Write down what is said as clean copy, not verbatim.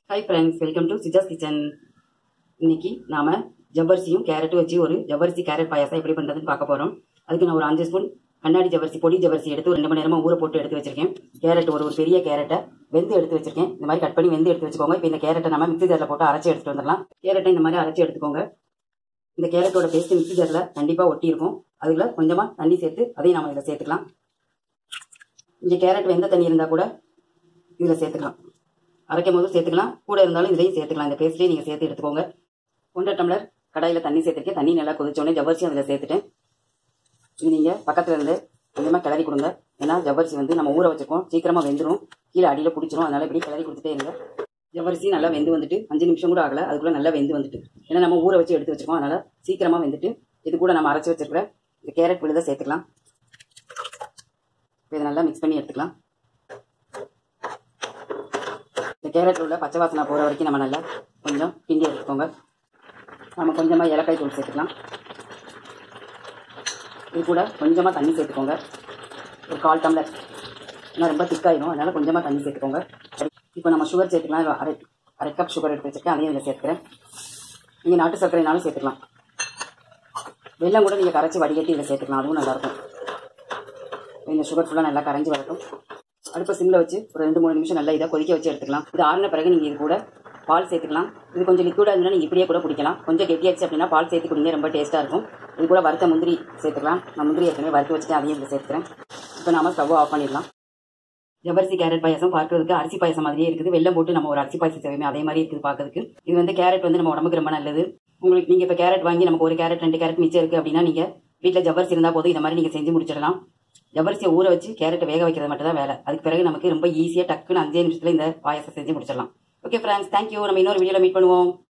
Hi friends, welcome to சிஜாஸ் kitchen. இன்னைக்கு நாம ஜவ்வரிசியும் கேரட்டும் வச்சு ஒரு ஜவ்வரிசி கேரட் பாயாசம் எப்படி பண்ணுறதுன்னு பார்க்க போகிறோம். அதுக்கு நான் ஒரு 5 ஸ்பூன் கண்ணாடி ஜவ்வரிசி, பொடி ஜவ்வரிசி எடுத்து ஒரு 2 மணி நேரமாக ஊற போட்டு எடுத்து வச்சிருக்கேன். கேரட் ஒரு பெரிய கேரட்டை வெந்து எடுத்து வச்சிருக்கேன். இந்த மாதிரி கட் பண்ணி வெந்து எடுத்து வச்சுக்கோங்க. இப்போ இந்த கேரட்டை நம்ம மிக்ஸி ஜாரில் போட்டு அரைச்சி எடுத்துட்டு வந்துடலாம். கேரட்டை இந்த மாதிரி அரைச்சி எடுத்துக்கோங்க. இந்த கேரட்டோட பேஸ்ட் மிக்ஸி ஜாரில் கண்டிப்பாக ஒட்டி இருக்கும். அதில் கொஞ்சமாக தண்ணி சேர்த்து அதையும் நம்ம இதில் சேர்த்துக்கலாம். இங்கே கேரட் வெந்த தண்ணி இருந்தால் கூட இதில் சேர்த்துக்கலாம். அரைக்கும் போது சேர்த்துக்கலாம், கூட இருந்தாலும் இதையும் சேர்த்துக்கலாம். இந்த பேஸ்ட்லேயே நீங்கள் சேர்த்து எடுத்துக்கோங்க. 1.5 டம்ளர் கடாயில் தண்ணி சேர்த்துருக்கேன். தண்ணி நல்லா கொதிச்சோடனே ஜவ்வரிசி அதில் சேர்த்துட்டேன். இது நீங்கள் பக்கத்தில் இருந்து கொஞ்சமாக கிளறி கொடுங்க. ஏன்னா ஜவ்வரிசி நம்ம ஊற வச்சுருக்கோம், சீக்கிரமாக வெந்துடும், கீழே அடியில் பிடிச்சிரும். அதனால் இப்படி கிளறி கொடுத்துட்டே இருங்க. ஜவ்வரிசி நல்லா வெந்து வந்துட்டு 5 நிமிஷம் கூட ஆகலை, அதுக்குள்ளே நல்லா வெந்து வந்துட்டு. ஏன்னா நம்ம ஊற வச்சு எடுத்து வச்சுருக்கோம், அதனால் சீக்கிரமாக வெந்துட்டு. இது கூட நம்ம அரைச்சி வச்சிருக்கிற இந்த கேரட் விழுதை சேர்த்துக்கலாம். இதை நல்லா மிக்ஸ் பண்ணி எடுத்துக்கலாம். இந்த கேரட்டில் உள்ள பச்சை வாசனை போகிற வரைக்கும் நம்ம நல்லா கொஞ்சம் கிண்டி எடுத்துக்கோங்க. நம்ம கொஞ்சமாக ஏலக்காய் தூள் சேர்த்துக்கலாம். இது கூட கொஞ்சமாக தண்ணி சேர்த்துக்கோங்க. ஒரு 1/4 டம்ளர், ஏன்னா ரொம்ப திக்காயிடும், அதனால் கொஞ்சமாக தண்ணி சேர்த்துக்கோங்க. இப்போ நம்ம சுகர் சேர்த்துக்கலாம். அரை கப் சுகர் எடுத்து வச்சுருக்கேன், அதையும் இதில் சேர்த்துக்கிறேன். நீங்கள் நாட்டு சர்க்கரைனாலும் சேர்த்துக்கலாம். வெல்லம் கூட நீங்கள் கரைச்சி வடிகட்டி இதில் சேர்த்துக்கலாம், அதுவும் நல்லாயிருக்கும். இந்த சுகர் ஃபுல்லாக நல்லா கரைஞ்சி வரட்டும். அடுப்பை சிம்மில் வச்சு ஒரு 2-3 நிமிஷம் நல்லா இதை கொதிக்க வச்சு எடுத்துக்கலாம். இது ஆறின பிறகு நீங்கள் இது கூட பால் சேர்த்துக்கலாம். இது கொஞ்சம் லிக்விடாக இருந்தால் நீங்கள் இப்படியே கூட குடிக்கலாம். கொஞ்சம் கெட்டியாச்சு அப்படின்னா பால் சேர்த்து குடிங்க, ரொம்ப டேஸ்ட்டாக இருக்கும். இது கூட வறுத்த முந்திரி சேர்த்துக்கலாம். நான் முந்திரி ஏற்கனவே வறுத்து வச்சுட்டு அதையும் இதில் சேர்த்துக்கிறேன். இப்போ நாம ஸ்டவ் ஆஃப் பண்ணிடலாம். ஜவ்வரிசி கேரட் பாயாசம் பார்க்கறதுக்கு அரிசி பாயாசம் மாதிரியே இருக்குது. வெல்லம் போட்டு நம்ம ஒரு அரிசி பாயாசம் செய்வோமே அதே மாதிரி இருக்குது பார்க்கறதுக்கு. இது கேரட் நம்ம உடம்புக்கு ரொம்ப நல்லது. உங்களுக்கு நீங்கள் இப்போ கேரட் வாங்கி நமக்கு ஒரு கேரட் 2 கேரட் மிச்சம் இருக்குது அப்படின்னா நீங்கள் வீட்டில் ஜவ்வரிசி இருந்தால் போதும், இந்த மாதிரி நீங்கள் செஞ்சு முடிச்சிடலாம். ஜவ்வரிசியை ஊற வச்சு கேரட்டை வேக வைக்கிறது மட்டும் தான் வேலை. அதுக்கு பிறகு நமக்கு ரொம்ப ஈஸியாக டக்குன்னு 5 நிமிஷத்தில் இந்த பாயாசம் செஞ்சு முடிச்சிடலாம். Okay friends, thank you. நம்ம இன்னொரு வீடியோவில் மீட் பண்ணுவோம்.